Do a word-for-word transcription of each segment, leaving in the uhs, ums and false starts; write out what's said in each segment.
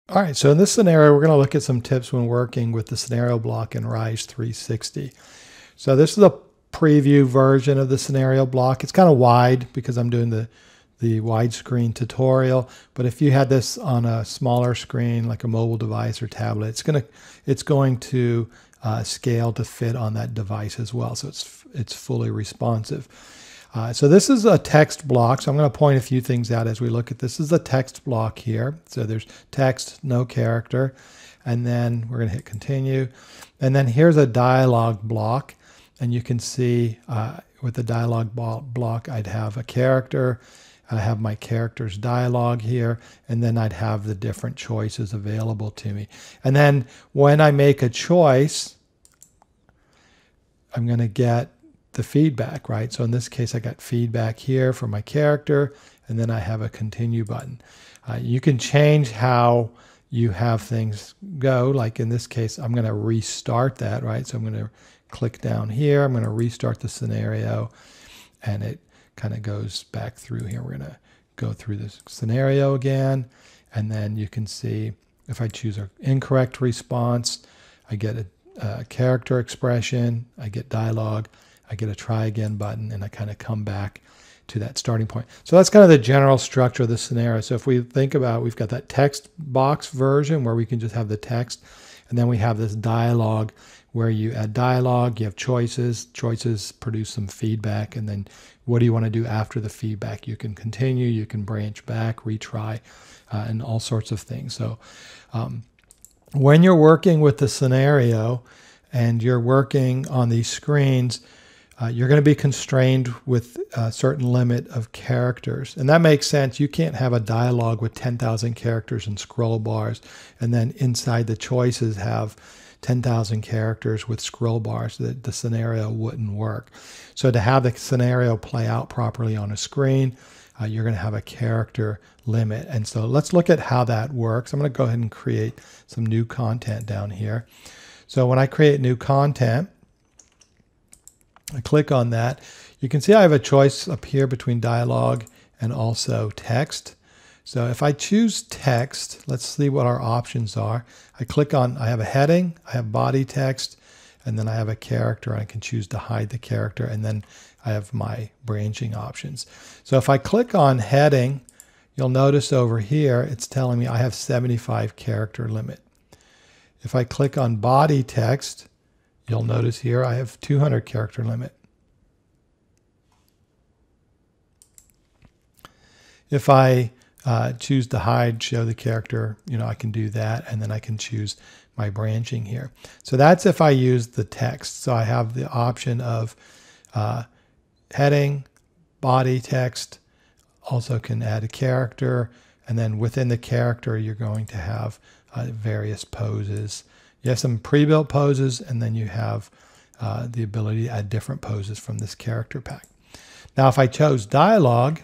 All right, so in this scenario, we're going to look at some tips when working with the scenario block in Rise three sixty. So this is a preview version of the scenario block. It's kind of wide because I'm doing the, the widescreen tutorial, but if you had this on a smaller screen like a mobile device or tablet, it's going to, it's going to uh, scale to fit on that device as well. So it's, it's fully responsive. Uh, so this is a text block. So I'm going to point a few things out as we look at this. This is a text block here. So there's text, no character, and then we're going to hit continue. And then here's a dialogue block. And you can see uh, with the dialogue block, I'd have a character. I have my character's dialogue here, and then I'd have the different choices available to me. And then when I make a choice, I'm going to get the feedback, right? So in this case, I got feedback here for my character, and then I have a continue button. Uh, you can change how you have things go. Like in this case, I'm going to restart that, right? So I'm going to click down here. I'm going to restart the scenario, and it kind of goes back through here. We're going to go through this scenario again, and then you can see if I choose an incorrect response, I get a, a character expression, I get dialogue, I get a try again button, and I kind of come back to that starting point. So that's kind of the general structure of the scenario. So if we think about, we've got that text box version where we can just have the text, and then we have this dialogue where you add dialogue, you have choices, choices produce some feedback, and then what do you want to do after the feedback? You can continue, you can branch back, retry, uh, and all sorts of things. So um, when you're working with the scenario and you're working on these screens, Uh, you're going to be constrained with a certain limit of characters. And that makes sense. You can't have a dialogue with ten thousand characters and scroll bars, and then inside the choices have ten thousand characters with scroll bars. That the scenario wouldn't work. So to have the scenario play out properly on a screen, uh, you're going to have a character limit. And so let's look at how that works. I'm going to go ahead and create some new content down here. So when I create new content, I click on that. You can see I have a choice up here between dialogue and also text. So if I choose text, let's see what our options are. I click on, I have a heading, I have body text, and then I have a character. I can choose to hide the character, and then I have my branching options. So if I click on heading, you'll notice over here, it's telling me I have seventy-five character limit. If I click on body text, you'll notice here I have two hundred character limit. If I uh, choose to hide, show the character, you know, I can do that, and then I can choose my branching here. So that's if I use the text. So I have the option of uh, heading, body text, also can add a character, and then within the character you're going to have uh, various poses. You have some pre-built poses, and then you have uh, the ability to add different poses from this character pack. Now, if I chose dialogue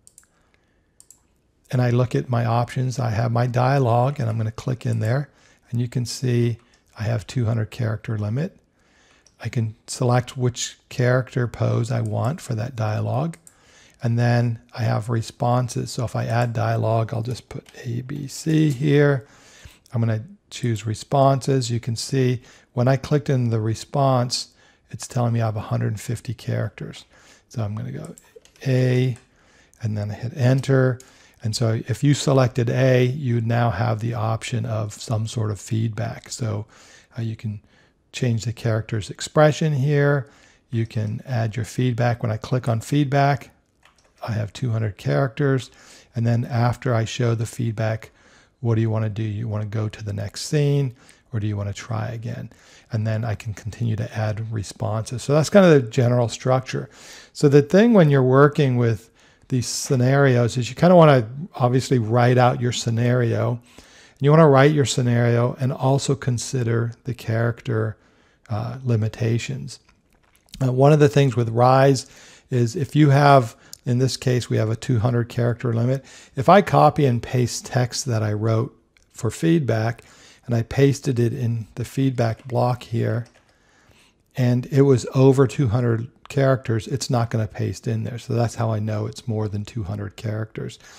and I look at my options, I have my dialogue, and I'm going to click in there, and you can see I have two hundred character limit. I can select which character pose I want for that dialogue, and then I have responses. So if I add dialogue, I'll just put A, B, C here. I'm going to choose responses. You can see when I clicked in the response, it's telling me I have one hundred fifty characters. So I'm going to go A, and then I hit enter. And so if you selected A, you now have the option of some sort of feedback. So uh, you can change the character's expression here. You can add your feedback. When I click on feedback, I have two hundred characters. And then after I show the feedback, what do you want to do? You want to go to the next scene, or do you want to try again? And then I can continue to add responses. So that's kind of the general structure. So the thing when you're working with these scenarios is you kind of want to obviously write out your scenario. You want to write your scenario and also consider the character uh, limitations. Uh, one of the things with Rise is if you have, in this case, we have a two hundred character limit. If I copy and paste text that I wrote for feedback, and I pasted it in the feedback block here, and it was over two hundred characters, it's not going to paste in there. So that's how I know it's more than two hundred characters.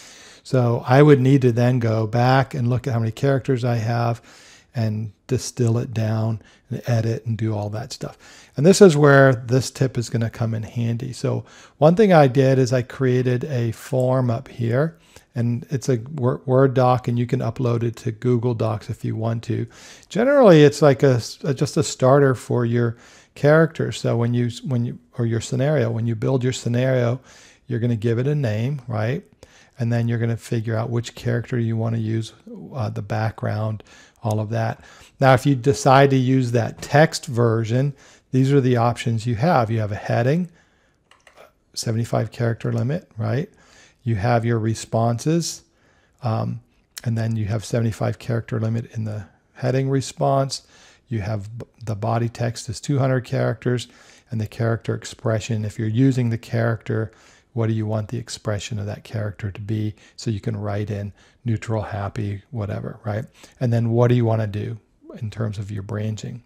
So I would need to then go back and look at how many characters I have and distill it down and edit and do all that stuff. And this is where this tip is going to come in handy. So one thing I did is I created a form up here, and it's a Word doc, and you can upload it to Google Docs if you want to. Generally, it's like a, a just a starter for your character. So when you when you or your scenario, when you build your scenario, you're going to give it a name, right? And then you're going to figure out which character you want to use, uh, the background, all of that. Now, if you decide to use that text version, these are the options you have. You have a heading, seventy-five character limit, right? You have your responses, um, and then you have seventy-five character limit in the heading response. You have the body text is two hundred characters, and the character expression. If you're using the character, what do you want the expression of that character to be? So you can write in neutral, happy, whatever, right? And then what do you want to do in terms of your branching?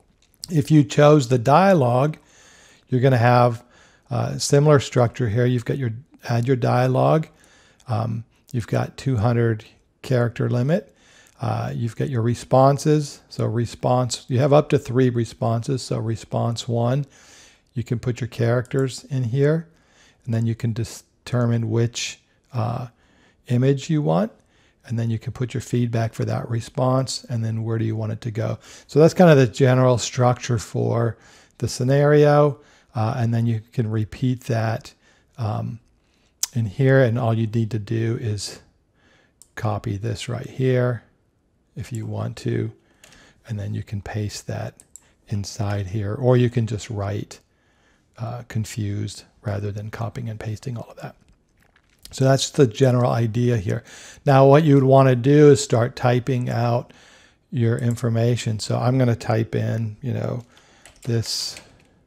If you chose the dialogue, you're going to have a similar structure here. You've got your add your dialogue. Um, you've got two hundred character limit. Uh, you've got your responses. So response, you have up to three responses. So response one, you can put your characters in here, and then you can determine which uh, image you want. And then you can put your feedback for that response, and then where do you want it to go. So that's kind of the general structure for the scenario. Uh, and then you can repeat that um, in here, and all you need to do is copy this right here if you want to, and then you can paste that inside here, or you can just write uh, confused rather than copying and pasting all of that. So that's the general idea here. Now what you would want to do is start typing out your information. So I'm going to type in, you know, this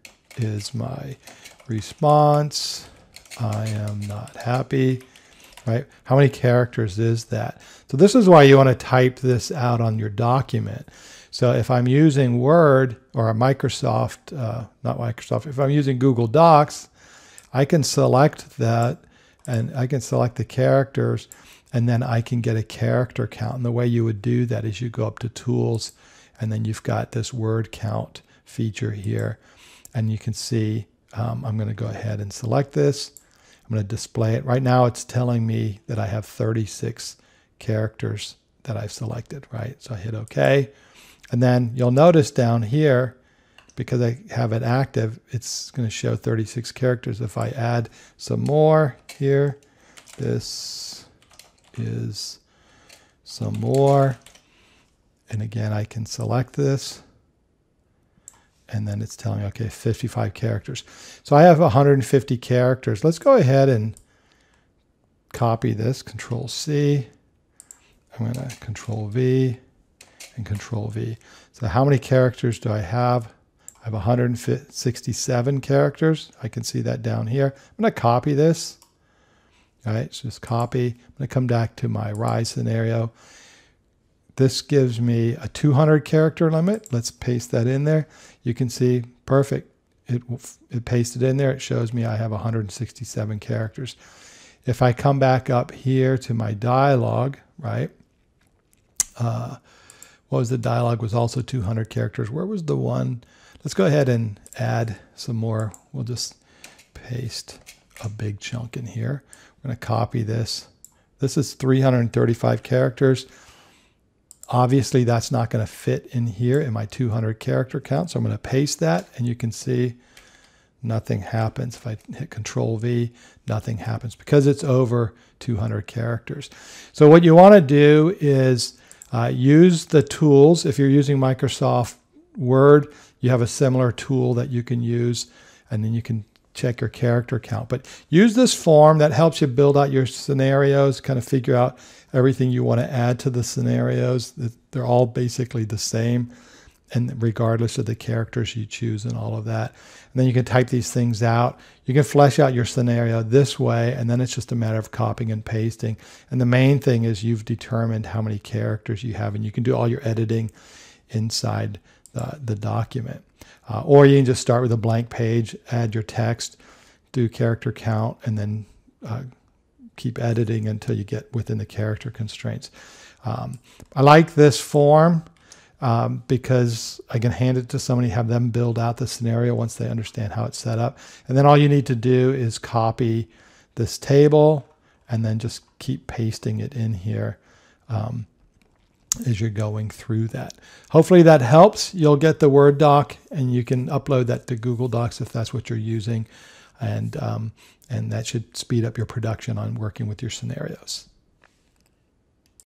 is my response. I am not happy, right? How many characters is that? So this is why you want to type this out on your document. So if I'm using Word or a Microsoft, uh, not Microsoft, if I'm using Google Docs, I can select that, and I can select the characters, and then I can get a character count. And the way you would do that is you go up to Tools, and then you've got this word count feature here. And you can see, um, I'm going to go ahead and select this. I'm going to display it. Right now it's telling me that I have thirty-six characters that I've selected, right? So I hit OK. And then you'll notice down here, because I have it active, it's going to show thirty-six characters. If I add some more here, this is some more. And again, I can select this. And then it's telling me, okay, fifty-five characters. So I have one hundred fifty characters. Let's go ahead and copy this, Control C. I'm going to Control V and Control V. So how many characters do I have? I have one hundred sixty-seven characters. I can see that down here. I'm going to copy this. All right, so just copy. I'm going to come back to my Rise scenario. This gives me a two hundred character limit. Let's paste that in there. You can see, perfect. It, it pasted in there. It shows me I have one hundred sixty-seven characters. If I come back up here to my dialogue, right? Uh, what was the dialogue was also two hundred characters. Where was the one? Let's go ahead and add some more. We'll just paste a big chunk in here. We're going to copy this. This is three hundred thirty-five characters. Obviously, that's not going to fit in here in my two hundred character count. So I'm going to paste that, and you can see nothing happens. If I hit Control V, nothing happens because it's over two hundred characters. So what you want to do is uh, use the tools. If you're using Microsoft Word, you have a similar tool that you can use, and then you can check your character count. But use this form that helps you build out your scenarios, kind of figure out everything you want to add to the scenarios. They're all basically the same, and regardless of the characters you choose and all of that. And then you can type these things out. You can flesh out your scenario this way, and then it's just a matter of copying and pasting. And the main thing is you've determined how many characters you have, and you can do all your editing inside the, the document. Uh, or you can just start with a blank page, add your text, do character count, and then uh, keep editing until you get within the character constraints. Um, I like this form um, because I can hand it to somebody, have them build out the scenario once they understand how it's set up. And then all you need to do is copy this table and then just keep pasting it in here um, as you're going through that. Hopefully that helps. You'll get the Word doc and you can upload that to Google Docs if that's what you're using. And, um, and that should speed up your production on working with your scenarios.